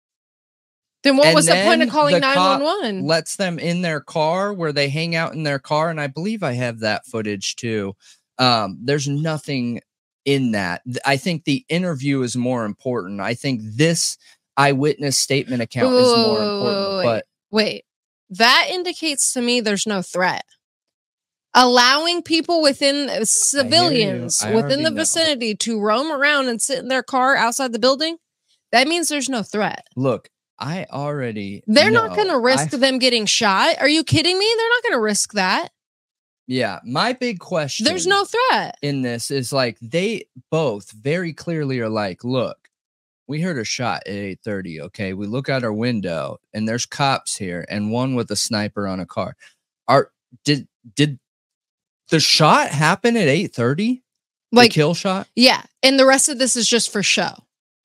Then what and was then the point of calling the nine one one? Cop lets them in their car where they hang out in their car. And I believe I have that footage too. Um, there's nothing in that. I think the interview is more important. I think this eyewitness statement account wait, is more wait, important. Wait, but wait, that indicates to me there's no threat. Allowing people within civilians within the know. vicinity to roam around and sit in their car outside the building, that means there's no threat. Look, I already They're know. not going to risk I, them getting shot. Are you kidding me? They're not going to risk that. Yeah, my big question there's no threat in this is like they both very clearly are like, look, we heard a shot at eight thirty, okay? We look out our window and there's cops here and one with a sniper on a car. Are did did the shot happen at eight thirty? Like the kill shot? Yeah, and the rest of this is just for show.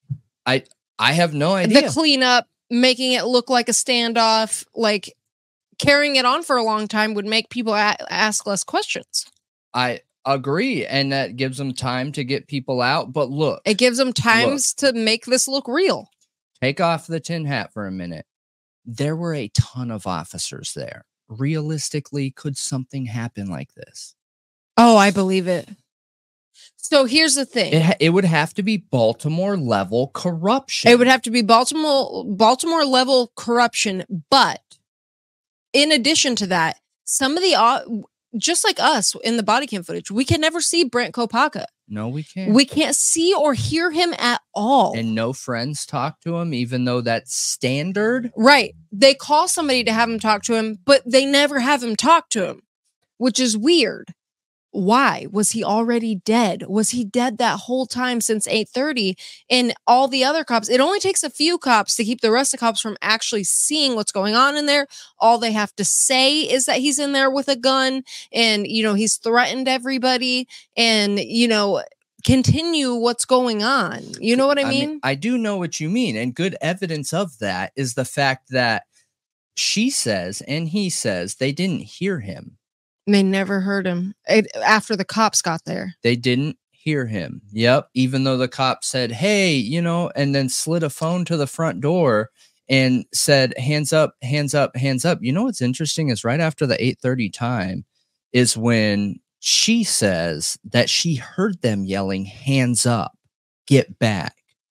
I I have no idea. The cleanup, making it look like a standoff, like carrying it on for a long time would make people a- ask less questions. I agree, and that gives them time to get people out. But look, it gives them times look, to make this look real. Take off the tin hat for a minute. There were a ton of officers there. Realistically, could something happen like this? Oh, I believe it. So here's the thing. It, ha- it would have to be Baltimore level corruption. It would have to be Baltimore Baltimore level corruption. But in addition to that, some of the, uh, just like us in the body cam footage, we can never see Brent Kopacka. No, we can't. We can't see or hear him at all. And no friends talk to him, even though that's standard. Right. They call somebody to have him talk to him, but they never have him talk to him, which is weird. Why? Was he already dead? Was he dead that whole time since eight thirty? And all the other cops, it only takes a few cops to keep the rest of the cops from actually seeing what's going on in there. All they have to say is that he's in there with a gun and, you know, he's threatened everybody and, you know, continue what's going on. You know what I mean? I mean, I do know what you mean. And good evidence of that is the fact that she says and he says they didn't hear him. They never heard him it, after the cops got there. They didn't hear him. Yep. Even though the cop said, hey, you know, and then slid a phone to the front door and said, hands up, hands up, hands up. You know, what's interesting is right after the eight thirty time is when she says that she heard them yelling, hands up, get back.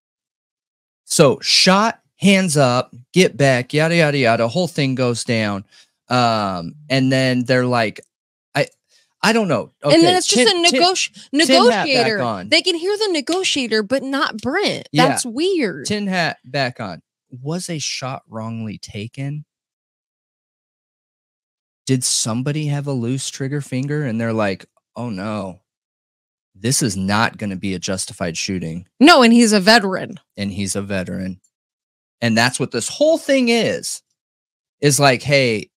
So shot, hands up, get back, yada, yada, yada. Whole thing goes down. Um, and then they're like, I don't know. Okay. And then it's just tin, a negoti- tin, tin hat negotiator. back on. They can hear the negotiator, but not Brent. Yeah. That's weird. Tin hat back on. Was a shot wrongly taken? Did somebody have a loose trigger finger and they're like, oh no, this is not going to be a justified shooting? No, and he's a veteran. And he's a veteran. And that's what this whole thing is. Is like, hey,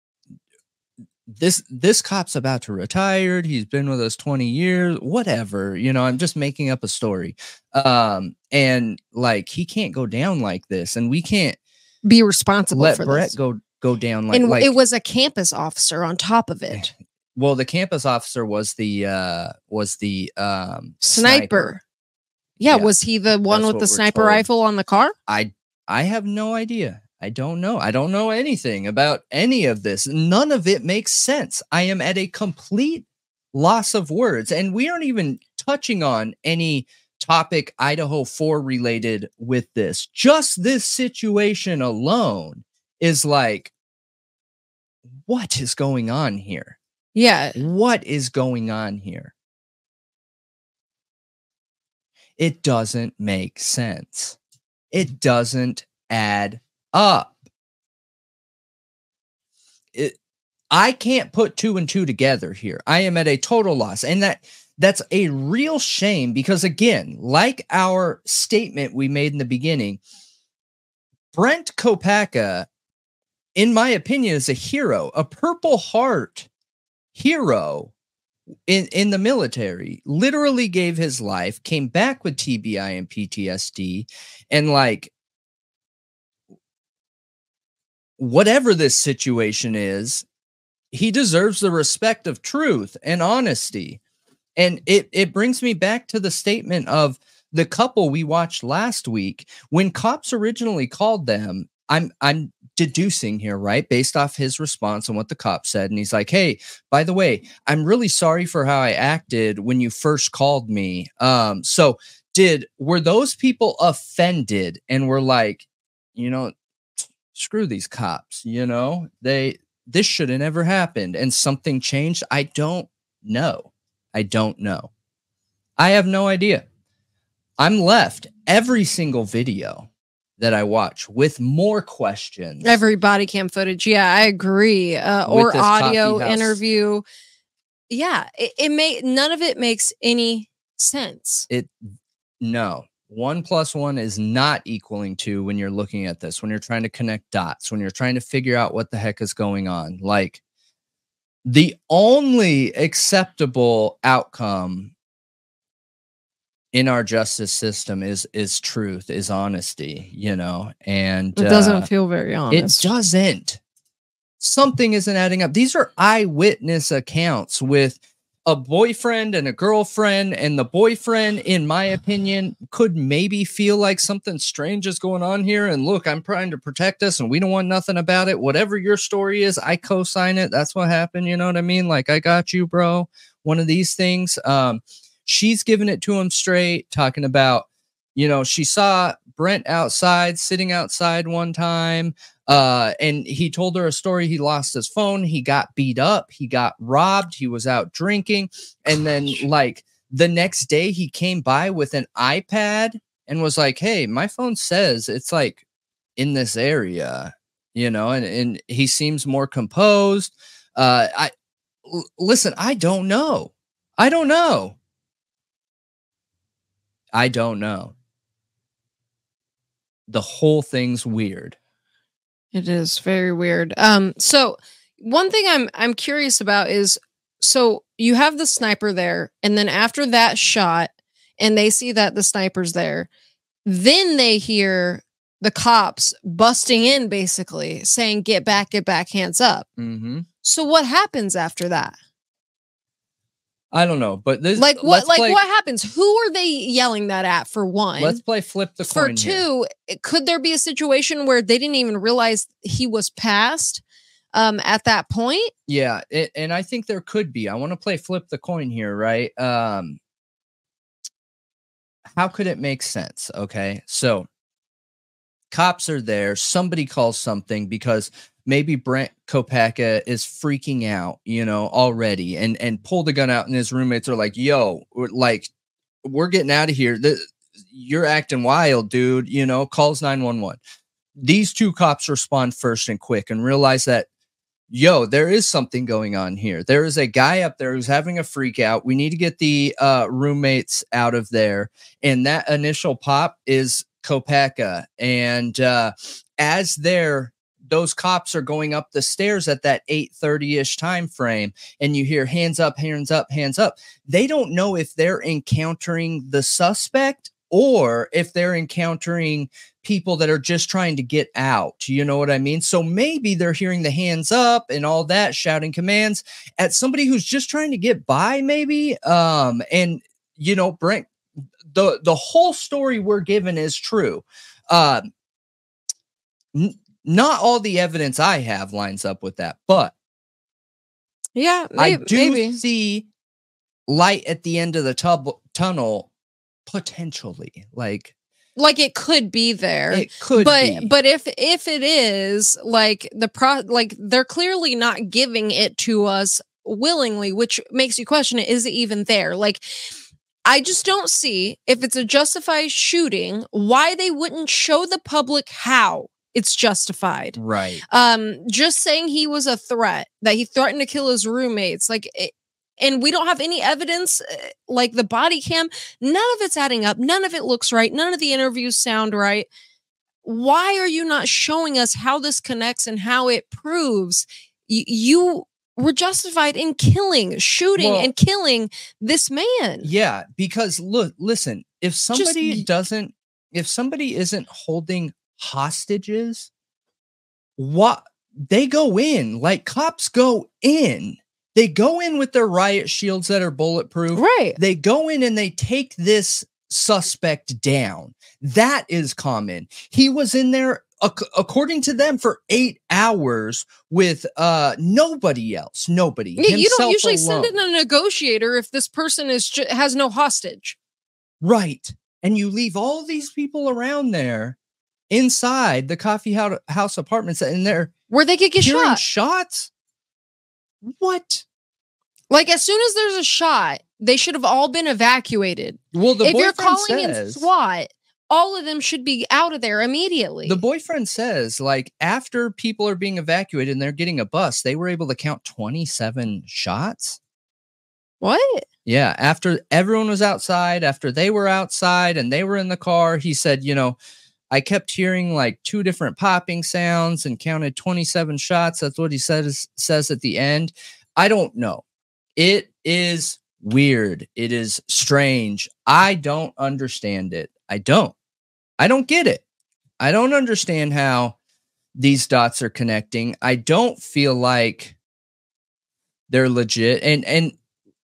this this cop's about to retire. He's been with us twenty years, whatever. You know, I'm just making up a story. Um, and like, he can't go down like this. And we can't be responsible let for Brett this. go go down like, and like it was a campus officer on top of it. Well, the campus officer was the uh was the um Sniper. sniper. Yeah, Yeah, was he the one that's with what the we're sniper told. rifle on the car? I I have no idea. I don't know. I don't know anything about any of this. None of it makes sense. I am at a complete loss of words. And we aren't even touching on any topic Idaho four related with this. Just this situation alone is like, what is going on here? Yeah. What is going on here? It doesn't make sense. It doesn't add up. It, I can't put two and two together here. I am at a total loss. And that that's a real shame because, again, like our statement we made in the beginning, Brent Kopacka, in my opinion, is a hero, a Purple Heart hero in, in the military, literally gave his life, came back with T B I and P T S D, and like, whatever this situation is, he deserves the respect of truth and honesty. And it, it brings me back to the statement of the couple we watched last week. When cops originally called them, I'm I'm deducing here, right, based off his response and what the cop said. And he's like, hey, by the way, I'm really sorry for how I acted when you first called me. Um, so did were those people offended and were like, you know, screw these cops, you know, they this should have never happened and something changed? I don't know. I don't know. I have no idea. I'm left every single video that I watch with more questions. Every body cam footage. Yeah, I agree. Uh, With or this audio coffee house. interview. Yeah, it, it may none of it makes any sense. It no. One plus one is not equaling two when you're looking at this, when you're trying to connect dots, when you're trying to figure out what the heck is going on. Like, the only acceptable outcome in our justice system is is truth, is honesty, you know, and It doesn't uh, feel very honest. it doesn't. Something isn't adding up. These are eyewitness accounts with a boyfriend and a girlfriend, and the boyfriend, in my opinion, could maybe feel like something strange is going on here. And look, I'm trying to protect us and we don't want nothing about it. Whatever your story is, I co-sign it. That's what happened. You know what I mean? Like, I got you, bro. One of these things. Um, she's giving it to him straight, talking about, you know, she saw Brent outside, sitting outside one time. Uh, and he told her a story. He lost his phone. He got beat up. He got robbed. He was out drinking. And then like the next day he came by with an iPad and was like, hey, my phone says it's like in this area, you know, and, and he seems more composed. Uh, I l- listen, I don't know. I don't know. I don't know. The whole thing's weird. It is very weird. Um, so one thing I'm I'm curious about is, so you have the sniper there, and then after that shot, and they see that the sniper's there, then they hear the cops busting in, basically saying, "Get back, get back, hands up." Mm-hmm. So what happens after that? I don't know, but this Like what? let's Like play, what happens? Who are they yelling that at? For one, Let's play flip the for coin here. two, could there be a situation where they didn't even realize he was passed um, at that point? Yeah, it, and I think there could be. I want to play flip the coin here, right? Um, how could it make sense? Okay, so cops are there. Somebody calls something because maybe Brent Kopacka is freaking out, you know, already, and and pulled the gun out, and his roommates are like, "Yo, we're, like, we're getting out of here. The, you're acting wild, dude." You know, calls nine one one. These two cops respond first and quick, and realize that, yo, there is something going on here. There is a guy up there who's having a freak out. We need to get the uh, roommates out of there. And that initial pop is Kopacka. And uh, as they're, those cops are going up the stairs at that eight thirty-ish time frame, and you hear hands up, hands up, hands up. They don't know if they're encountering the suspect or if they're encountering people that are just trying to get out. You know what I mean? So maybe they're hearing the hands up and all that, shouting commands at somebody who's just trying to get by, maybe. Um, and, you know, Brent, the, the whole story we're given is true. Uh, n- not all the evidence I have lines up with that, but yeah, I maybe, do maybe. see light at the end of the tub- tunnel, potentially. Like, Like it could be there. It could but, be. But if if it is, like the pro like they're clearly not giving it to us willingly, which makes you question it. Is it even there? Like, I just don't see, if it's a justified shooting, why they wouldn't show the public how it's justified. Right. Um, just saying he was a threat, that he threatened to kill his roommates, like it, and we don't have any evidence, like the body cam, none of it's adding up. None of it looks right. None of the interviews sound right. Why are you not showing us how this connects and how it proves y- you were justified in killing, shooting Well, and killing this man? Yeah, because look, listen, if somebody Just- doesn't, if somebody isn't holding hostages, what they go in, like cops go in. They go in with their riot shields that are bulletproof. Right. They go in and they take this suspect down. That is common. He was in there, ac- according to them, for eight hours with uh nobody else. Nobody. Yeah, you don't himself usually alone. send in a negotiator if this person is ju- has no hostage. Right. And you leave all these people around there inside the coffee hou- house apartments, and they're Where they could get hearing shot. shots. What? Like, as soon as there's a shot, they should have all been evacuated. Well, the If you're boyfriend calling in says, SWAT, all of them should be out of there immediately. the boyfriend says, like, after people are being evacuated and they're getting a bus, they were able to count twenty-seven shots. What? Yeah, after everyone was outside, after they were outside and they were in the car, he said, you know, I kept hearing like two different popping sounds and counted twenty-seven shots. That's what he says says at the end. I don't know. It is weird. It is strange. I don't understand it. I don't. I don't get it. I don't understand how these dots are connecting. I don't feel like they're legit. And and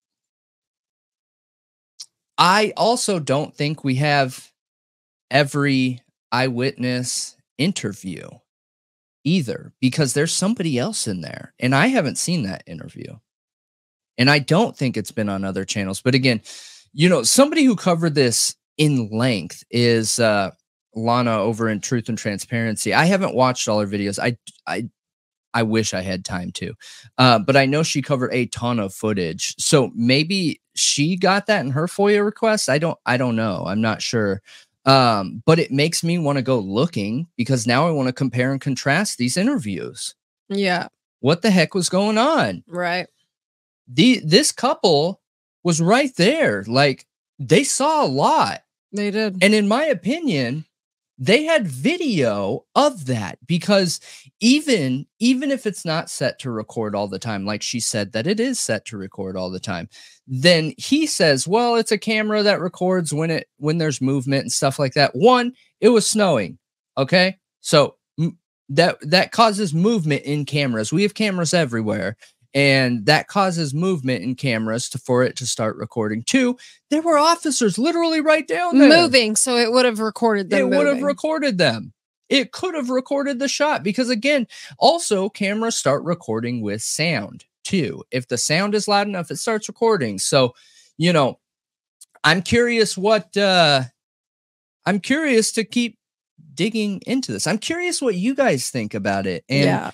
I also don't think we have every eyewitness interview either, because there's somebody else in there, and I haven't seen that interview. And I don't think it's been on other channels. But again, you know, somebody who covered this in length is uh, Lana over in Truth and Transparency. I haven't watched all her videos. I, I, I wish I had time to, uh, but I know she covered a ton of footage. So maybe she got that in her FOIA request. I don't, I don't know. I'm not sure. Um, but it makes me want to go looking, because now I want to compare and contrast these interviews. Yeah. What the heck was going on? Right. The this couple was right there. Like, they saw a lot. They did. And in my opinion, they had video of that, because even, even if it's not set to record all the time, like she said that it is set to record all the time, then he says, well, it's a camera that records when it, when there's movement and stuff like that. One, it was snowing. Okay. So m- that, that causes movement in cameras. We have cameras everywhere, and that causes movement in cameras to, for it to start recording. Two, there were officers literally right down there Moving, so it would have recorded them. it would have moving. recorded them. It could have recorded the shot, because again, also cameras start recording with sound too. If the sound is loud enough, it starts recording. So, you know, I'm curious what, uh, I'm curious to keep digging into this. I'm curious what you guys think about it. And Yeah.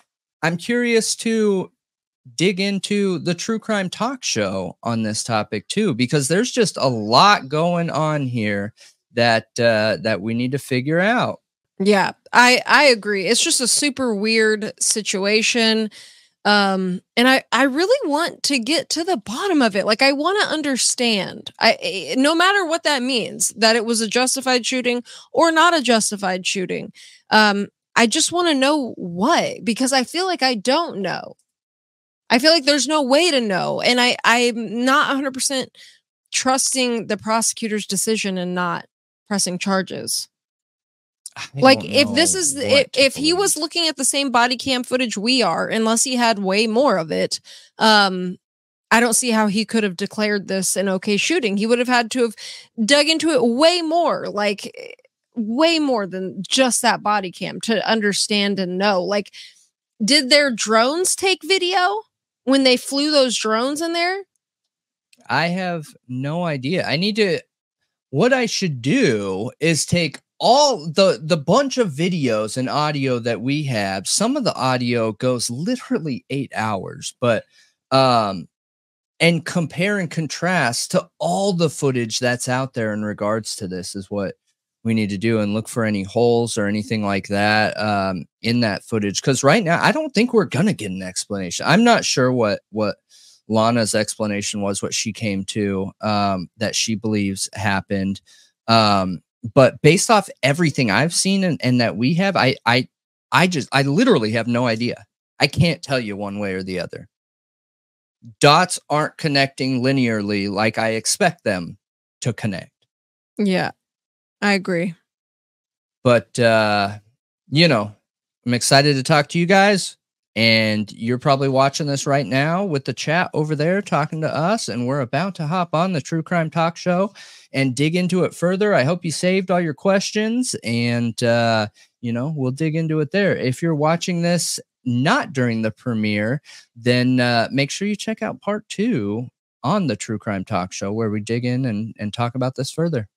I'm curious to dig into the True Crime Talk Show on this topic too, because there's just a lot going on here that uh, that we need to figure out. Yeah, I I agree. It's just a super weird situation. Um, and I, I really want to get to the bottom of it. Like, I want to understand, I, no matter what that means, that it was a justified shooting or not a justified shooting. Um, I just want to know what, because I feel like I don't know. I feel like there's no way to know. And I, I'm not one hundred percent trusting the prosecutor's decision and not pressing charges. I Like, don't if know this is, what if, to if he believe. was looking at the same body cam footage we are, unless he had way more of it, um, I don't see how he could have declared this an okay shooting. He would have had to have dug into it way more, like way more than just that body cam to understand and know. Like, did their drones take video when they flew those drones in there? I have no idea. I need to, what I should do is take all the the bunch of videos and audio that we have. Some of the audio goes literally eight hours, but um and compare and contrast to all the footage that's out there in regards to this is what we need to do, and look for any holes or anything like that um in that footage, because right now I don't think we're gonna get an explanation. I'm not sure what what Lana's explanation was, what she came to um that she believes happened. um But based off everything I've seen and, and that we have, I, I, I just, I literally have no idea. I can't tell you one way or the other. Dots aren't connecting linearly like I expect them to connect. Yeah, I agree. But, uh, you know, I'm excited to talk to you guys. And you're probably watching this right now with the chat over there talking to us. And we're about to hop on the True Crime Talk Show and dig into it further. I hope you saved all your questions, and, uh, you know, we'll dig into it there. If you're watching this not during the premiere, then uh, make sure you check out part two on the True Crime Talk Show, where we dig in and, and talk about this further.